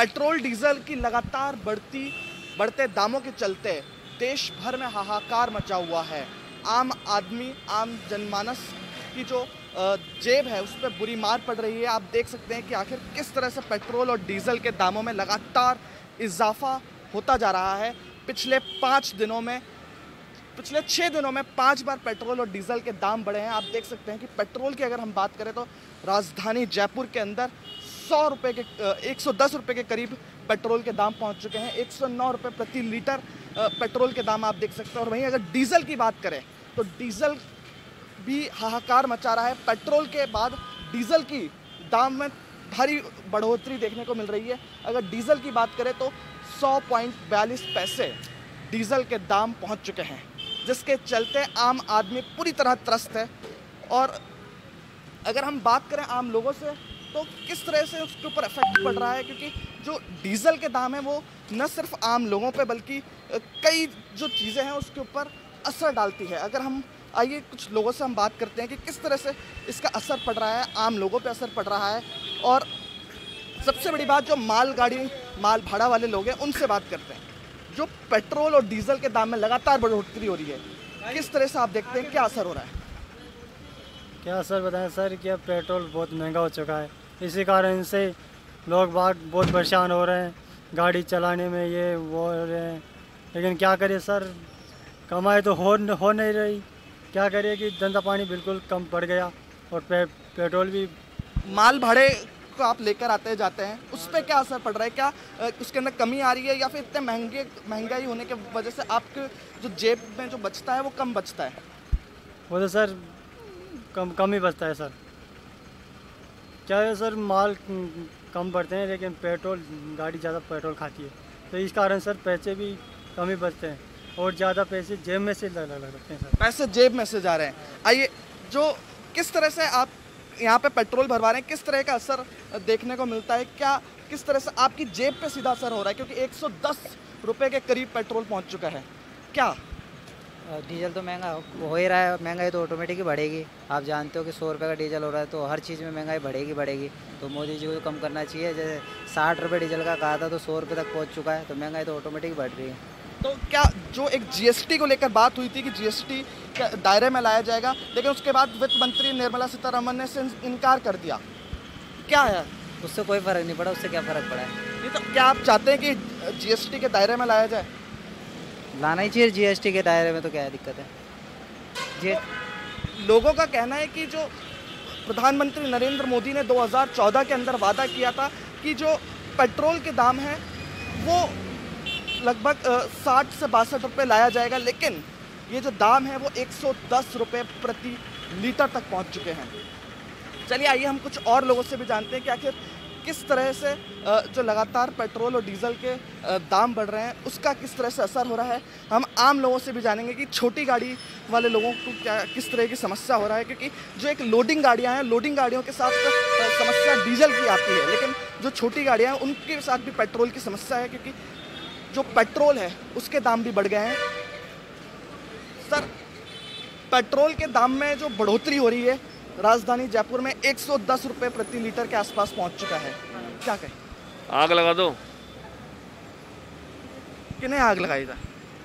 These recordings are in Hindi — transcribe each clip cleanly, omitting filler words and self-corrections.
पेट्रोल डीजल की लगातार बढ़ते दामों के चलते देश भर में हाहाकार मचा हुआ है। आम आदमी, आम जनमानस की जो जेब है उस पर बुरी मार पड़ रही है। आप देख सकते हैं कि आखिर किस तरह से पेट्रोल और डीजल के दामों में लगातार इजाफा होता जा रहा है। पिछले 6 दिनों में 5 बार पेट्रोल और डीजल के दाम बढ़े हैं। आप देख सकते हैं कि पेट्रोल की अगर हम बात करें तो राजधानी जयपुर के अंदर 110 रुपये के करीब पेट्रोल के दाम पहुंच चुके हैं। 109 रुपये प्रति लीटर पेट्रोल के दाम आप देख सकते हैं। और वहीं अगर डीजल की बात करें तो डीजल भी हाहाकार मचा रहा है। पेट्रोल के बाद डीजल की दाम में भारी बढ़ोतरी देखने को मिल रही है। अगर डीजल की बात करें तो 100.42 पैसे डीजल के दाम पहुंच चुके हैं, जिसके चलते आम आदमी पूरी तरह त्रस्त है। और अगर हम बात करें आम लोगों से तो किस तरह से उसके ऊपर इफेक्ट पड़ रहा है, क्योंकि जो डीजल के दाम है वो न सिर्फ आम लोगों पे बल्कि कई जो चीज़ें हैं उसके ऊपर असर डालती है। अगर हम आइए कुछ लोगों से हम बात करते हैं कि किस तरह से इसका असर पड़ रहा है, आम लोगों पे असर पड़ रहा है। और सबसे बड़ी बात, जो माल भाड़ा वाले लोग हैं उनसे बात करते हैं। जो पेट्रोल और डीजल के दाम में लगातार बढ़ोतरी हो रही है, किस तरह से आप देखते हैं, क्या असर हो रहा है? क्या असर बताएं सर, क्या पेट्रोल बहुत महंगा हो चुका है। इसी कारण से लोग बाग बहुत परेशान हो रहे हैं, गाड़ी चलाने में ये वो हो रहे हैं। लेकिन क्या करें सर, कमाई तो हो नहीं रही। क्या करें कि धंधा पानी बिल्कुल कम पड़ गया। और पेट्रोल भी, माल भाड़े को आप लेकर आते जाते हैं, उस पर क्या असर पड़ रहा है? क्या उसके अंदर कमी आ रही है या फिर इतने महंगाई होने की वजह से आपके जो जेब में जो बचता है वो कम बचता है? वो तो सर कम ही बचता है सर। क्या है सर, माल कम बढ़ते हैं लेकिन पेट्रोल, गाड़ी ज़्यादा पेट्रोल खाती है, तो इस कारण सर पैसे भी कम ही बचते हैं और ज़्यादा पैसे जेब में से लगते हैं सर। पैसे जेब में से जा रहे हैं। आइए, जो किस तरह से आप यहाँ पे पेट्रोल भरवा रहे हैं, किस तरह का असर देखने को मिलता है? क्या किस तरह से आपकी जेब पे सीधा असर हो रहा है? क्योंकि 110 रुपये के करीब पेट्रोल पहुँच चुका है। क्या डीजल तो महंगा हो ही रहा है, महंगाई तो ऑटोमेटिक ही बढ़ेगी। आप जानते हो कि 100 रुपये का डीजल हो रहा है तो हर चीज़ में महंगाई बढ़ेगी। तो मोदी जी को कम करना चाहिए। जैसे 60 रुपये डीजल का कहा था तो 100 रुपये तक पहुंच चुका है, तो महंगाई तो ऑटोमेटिक बढ़ रही है। तो क्या जो एक जीएसटी को लेकर बात हुई थी कि जीएसटी के दायरे में लाया जाएगा, लेकिन उसके बाद वित्त मंत्री निर्मला सीतारमण ने इससे इनकार कर दिया, क्या है? उससे कोई फ़र्क नहीं पड़ा। उससे क्या फ़र्क पड़ा है? नहीं, तो क्या आप चाहते हैं कि जीएसटी के दायरे में लाया जाए? लाना ही चाहिए जीएसटी के दायरे में, तो क्या है दिक्कत है? तो लोगों का कहना है कि जो प्रधानमंत्री नरेंद्र मोदी ने 2014 के अंदर वादा किया था कि जो पेट्रोल के दाम हैं वो लगभग 60 से 62 रुपये लाया जाएगा, लेकिन ये जो दाम है वो 110 रुपये प्रति लीटर तक पहुंच चुके हैं। चलिए आइए हम कुछ और लोगों से भी जानते हैं कि आखिर किस तरह से जो लगातार पेट्रोल और डीजल के दाम बढ़ रहे हैं उसका किस तरह से असर हो रहा है। हम आम लोगों से भी जानेंगे कि छोटी गाड़ी वाले लोगों को क्या किस तरह की समस्या हो रहा है, क्योंकि जो एक लोडिंग गाड़ियां हैं, लोडिंग गाड़ियों के साथ समस्या डीजल की आती है, लेकिन जो छोटी गाड़ियां हैं उनके साथ भी पेट्रोल की समस्या है, क्योंकि जो पेट्रोल है उसके दाम भी बढ़ गए हैं। सर, पेट्रोल के दाम में जो बढ़ोतरी हो रही है राजधानी जयपुर में 110 रुपये प्रति लीटर के आसपास पहुंच चुका है, क्या कहें? आग लगा दो। किन्हें आग लगाई था?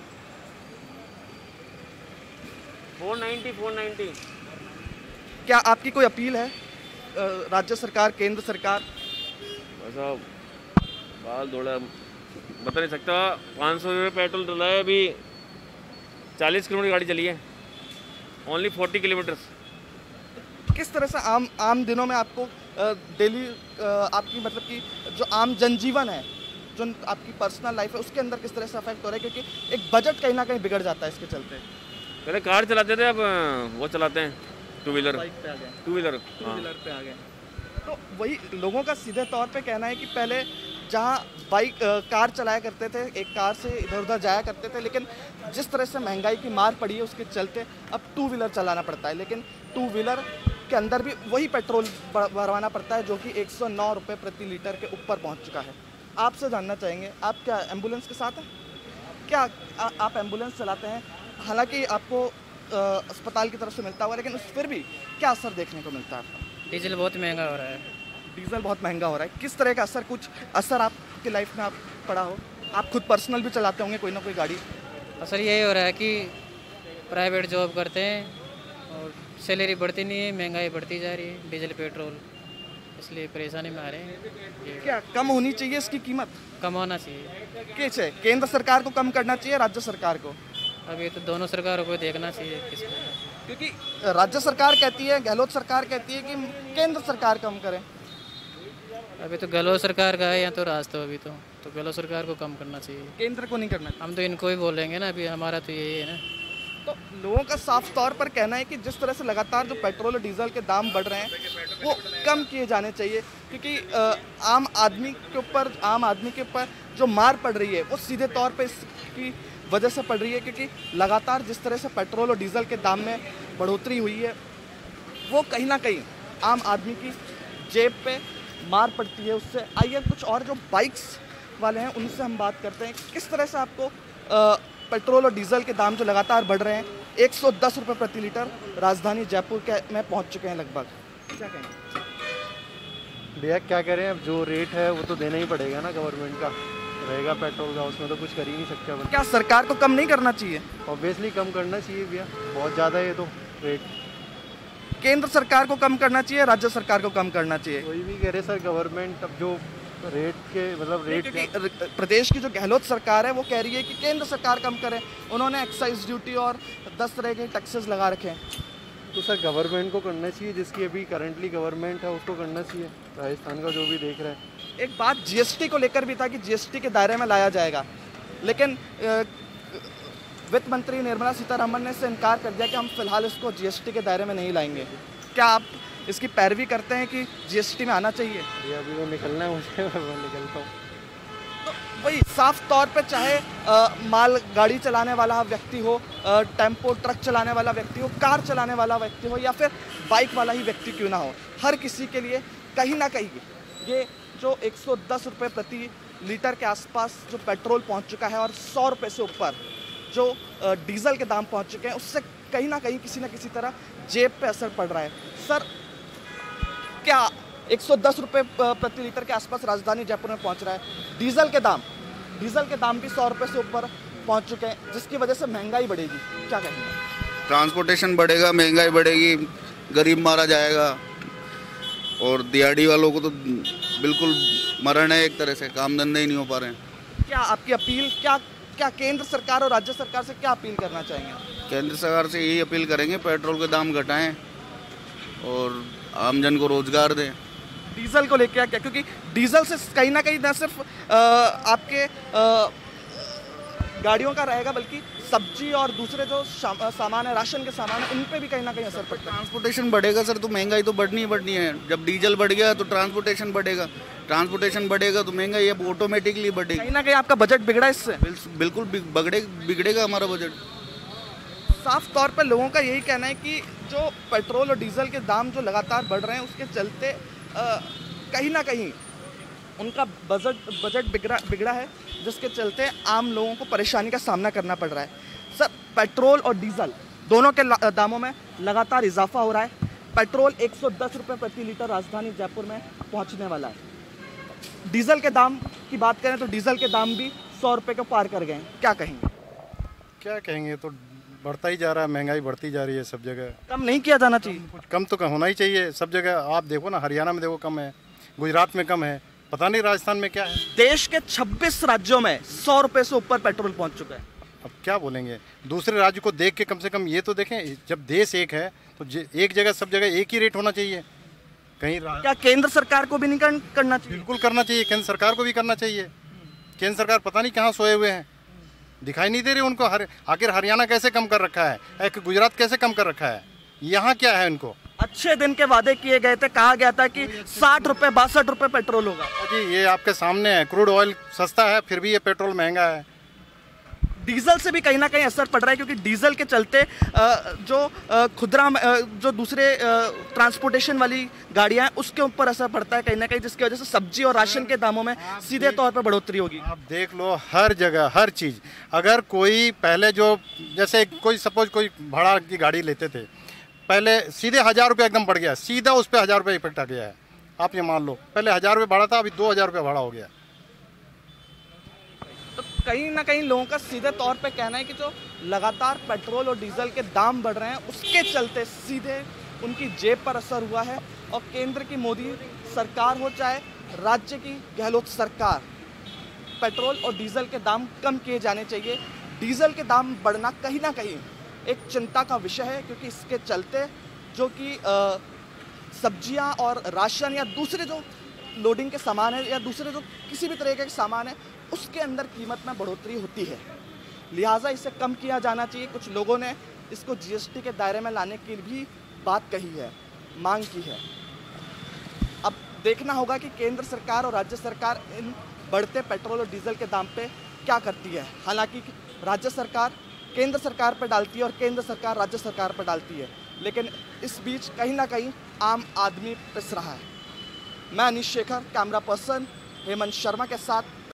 490। क्या आपकी कोई अपील है राज्य सरकार, केंद्र सरकार? ऐसा बाल दौड़ा बता नहीं सकता। 500 रुपये पेट्रोल डला है, अभी 40 किलोमीटर गाड़ी चली है, ओनली 40 किलोमीटर्स। किस तरह से आम दिनों में आपको डेली आपकी मतलब कि जो आम जनजीवन है, जो आपकी पर्सनल लाइफ है, उसके अंदर किस तरह से अफेक्ट हो रहा है? क्योंकि एक बजट कहीं ना कहीं बिगड़ जाता है इसके चलते। पहले कार चलाते थे, अब वो चलाते हैं टू व्हीलर पे आ गए। तो वही लोगों का सीधे तौर पे कहना है कि पहले जहाँ कार चलाया करते थे, एक कार से इधर उधर जाया करते थे, लेकिन जिस तरह से महंगाई की मार पड़ी है उसके चलते अब टू व्हीलर चलाना पड़ता है, लेकिन टू व्हीलर के अंदर भी वही पेट्रोल भरवाना पड़ता है जो कि 109 रुपये प्रति लीटर के ऊपर पहुंच चुका है। आपसे जानना चाहेंगे, आप क्या एम्बुलेंस के साथ हैं? क्या आप एम्बुलेंस चलाते हैं? हालांकि आपको अस्पताल की तरफ से मिलता हुआ, लेकिन फिर भी क्या असर देखने को मिलता है आपका? डीजल बहुत महंगा हो रहा है। डीजल बहुत महंगा हो रहा है, किस तरह का असर, कुछ असर आप आपकी लाइफ में आप पड़ा हो? आप खुद पर्सनल भी चलाते होंगे कोई ना कोई गाड़ी। असर यही हो रहा है कि प्राइवेट जॉब करते हैं और सैलरी बढ़ती नहीं है, महंगाई बढ़ती जा रही है, डीजल पेट्रोल, इसलिए परेशानी में आ रहे हैं। ये क्या कम होनी चाहिए इसकी कीमत? कम होना चाहिए। कैसे? केंद्र सरकार को कम करना चाहिए, राज्य सरकार को? अभी तो दोनों सरकारों को देखना चाहिए किसमें। क्योंकि राज्य सरकार कहती है, गहलोत सरकार कहती है कि केंद्र सरकार कम करे। अभी तो गहलोत सरकार का है या तो राज, तो अभी तो गहलोत सरकार को कम करना चाहिए। केंद्र को नहीं करना। हम तो इनको ही बोलेंगे ना, अभी हमारा तो यही है ना। तो लोगों का साफ तौर पर कहना है कि जिस तरह से लगातार जो पेट्रोल और डीजल के दाम बढ़ रहे हैं वो कम किए जाने चाहिए, क्योंकि आम आदमी के ऊपर जो मार पड़ रही है वो सीधे तौर पे इसकी वजह से पड़ रही है, क्योंकि लगातार जिस तरह से पेट्रोल और डीजल के दाम में बढ़ोतरी हुई है वो कहीं ना कहीं आम आदमी की जेब पे मार पड़ती है उससे। आइए कुछ और जो बाइक्स वाले हैं उनसे हम बात करते हैं, किस तरह से आपको पेट्रोल और डीजल के दाम जो लगातार बढ़ रहे हैं, 110 रुपये प्रति लीटर राजधानी जयपुर के में पहुंच चुके हैं लगभग, क्या कहेंगे? भैया क्या करें, अब जो रेट है वो तो देना ही पड़ेगा ना, गवर्नमेंट का रहेगा पेट्रोल का, उसमें तो कुछ कर ही नहीं सकते अपन। क्या सरकार को कम नहीं करना चाहिए? ऑब्वियसली कम करना चाहिए भैया, बहुत ज़्यादा है ये तो रेट। केंद्र सरकार को कम करना चाहिए, राज्य सरकार को कम करना चाहिए? कोई भी कह रहे सर, गवर्नमेंट अब जो रेट के मतलब रेट क्योंकि प्रदेश की जो गहलोत सरकार है वो कह रही है कि केंद्र सरकार कम करे। उन्होंने एक्साइज ड्यूटी और 10 तरह के टैक्सेस लगा रखे हैं। तो सर गवर्नमेंट को करना चाहिए, जिसकी अभी करंटली गवर्नमेंट है उसको करना चाहिए, राजस्थान का जो भी देख रहा है। एक बात जीएसटी को लेकर भी था कि जीएसटी के दायरे में लाया जाएगा, लेकिन वित्त मंत्री निर्मला सीतारमण ने इससे इनकार कर दिया कि हम फिलहाल इसको जीएसटी के दायरे में नहीं लाएंगे। क्या आप इसकी पैरवी करते हैं कि जीएसटी में आना चाहिए? ये अभी वो निकलना है मुझे, मैं निकलता हूँ। तो वही साफ तौर पे चाहे माल गाड़ी चलाने वाला व्यक्ति हो, टेम्पो ट्रक चलाने वाला व्यक्ति हो, कार चलाने वाला व्यक्ति हो या फिर बाइक वाला ही व्यक्ति क्यों ना हो, हर किसी के लिए कहीं ना कहीं ये जो 110 रुपये प्रति लीटर के आसपास जो पेट्रोल पहुंच चुका है और 100 रुपये से ऊपर जो डीजल के दाम पहुंच चुके हैं, उससे कहीं ना कहीं किसी न किसी तरह जेब पे असर पड़ रहा है। सर क्या 110 रुपये प्रति लीटर के आसपास राजधानी जयपुर में पहुंच रहा है, डीजल के दाम भी 100 रुपये से ऊपर पहुंच चुके हैं, जिसकी वजह से महंगाई बढ़ेगी, क्या कहेंगे? ट्रांसपोर्टेशन बढ़ेगा, महंगाई बढ़ेगी, गरीब मारा जाएगा और दिहाड़ी वालों को तो बिल्कुल मरण है, एक तरह से काम धंधे ही नहीं हो पा रहे हैं। क्या आपकी अपील, क्या केंद्र सरकार और राज्य सरकार से क्या अपील करना चाहेंगे? केंद्र सरकार से यही अपील करेंगे पेट्रोल के दाम घटाएं और आमजन को रोजगार दें। डीजल को लेकर क्या, क्योंकि डीजल से कहीं ना कहीं न सिर्फ आपके गाड़ियों का रहेगा बल्कि सब्जी और दूसरे जो सामान है, राशन के सामान है, उन पे भी कहीं ना कहीं असर पड़ता है। ट्रांसपोर्टेशन बढ़ेगा सर तो महंगाई तो बढ़नी ही बढ़नी है। जब डीजल बढ़ गया तो ट्रांसपोर्टेशन बढ़ेगा, ट्रांसपोर्टेशन बढ़ेगा तो महंगाई अब ऑटोमेटिकली बढ़ेगी। कहीं ना कहीं आपका बजट बिगड़ा इससे? बिल्कुल बिगड़ेगा हमारा बजट। साफ तौर पर लोगों का यही कहना है कि जो पेट्रोल और डीजल के दाम जो लगातार बढ़ रहे हैं उसके चलते कहीं ना कहीं उनका बजट बिगड़ा है, जिसके चलते आम लोगों को परेशानी का सामना करना पड़ रहा है। सर पेट्रोल और डीजल दोनों के दामों में लगातार इजाफा हो रहा है। पेट्रोल 110 रुपये प्रति लीटर राजधानी जयपुर में पहुंचने वाला है। डीजल के दाम की बात करें तो डीजल के दाम भी 100 रुपये को पार कर गए हैं, क्या कहेंगे? क्या कहेंगे, तो बढ़ता ही जा रहा है, महंगाई बढ़ती जा रही है सब जगह। कम नहीं किया जाना चाहिए? कुछ कम तो होना ही चाहिए सब जगह। आप देखो ना, हरियाणा में देखो कम है, गुजरात में कम है, पता नहीं राजस्थान में क्या है। देश के 26 राज्यों में 100 रुपये से ऊपर पेट्रोल पहुंच चुका है। अब क्या बोलेंगे, दूसरे राज्य को देख के कम से कम ये तो देखें, जब देश एक है तो एक जगह सब जगह एक ही रेट होना चाहिए। कहीं क्या केंद्र सरकार को भी नहीं करना चाहिए? बिल्कुल करना चाहिए, केंद्र सरकार को भी करना चाहिए। केंद्र सरकार पता नहीं कहाँ सोए हुए हैं, दिखाई नहीं दे रही उनको। आखिर हरियाणा कैसे कम कर रखा है, गुजरात कैसे कम कर रखा है, यहाँ क्या है इनको? अच्छे दिन के वादे किए गए थे, कहा गया था कि 60 रुपये 62 रुपये पेट्रोल होगा। जी ये आपके सामने है, क्रूड ऑयल सस्ता है फिर भी ये पेट्रोल महंगा है। डीजल से भी कहीं ना कहीं असर पड़ रहा है, क्योंकि डीजल के चलते जो खुदरा जो दूसरे ट्रांसपोर्टेशन वाली गाड़ियां हैं उसके ऊपर असर पड़ता है कहीं ना कहीं, जिसकी वजह से सब्जी और राशन के दामों में सीधे तौर पर बढ़ोतरी होगी। आप देख लो हर जगह हर चीज़। अगर कोई पहले जो जैसे कोई सपोज कोई भाड़ा की गाड़ी लेते थे, पहले सीधे 1000 रुपये एकदम बढ़ गया, सीधा उस पर 1000 रुपये इफेक्ट आ गया है। आप ये मान लो पहले 1000 रुपये भाड़ा था, अभी 2000 रुपये भाड़ा हो गया। कहीं ना कहीं लोगों का सीधे तौर पे कहना है कि जो लगातार पेट्रोल और डीजल के दाम बढ़ रहे हैं उसके चलते सीधे उनकी जेब पर असर हुआ है। और केंद्र की मोदी सरकार हो चाहे राज्य की गहलोत सरकार, पेट्रोल और डीजल के दाम कम किए जाने चाहिए। डीजल के दाम बढ़ना कहीं ना कहीं एक चिंता का विषय है, क्योंकि इसके चलते जो कि सब्जियां और राशन या दूसरे जो लोडिंग के सामान है या दूसरे जो किसी भी तरह के सामान है उसके अंदर कीमत में बढ़ोतरी होती है। लिहाजा इसे कम किया जाना चाहिए। कुछ लोगों ने इसको जीएसटी के दायरे में लाने की भी बात कही है, मांग की है। अब देखना होगा कि केंद्र सरकार और राज्य सरकार इन बढ़ते पेट्रोल और डीजल के दाम पे क्या करती है। हालांकि राज्य सरकार केंद्र सरकार पर डालती है और केंद्र सरकार राज्य सरकार पर डालती है, लेकिन इस बीच कहीं ना कहीं आम आदमी पिस रहा है। मैं अनीश शेखर, कैमरा पर्सन हेमंत शर्मा के साथ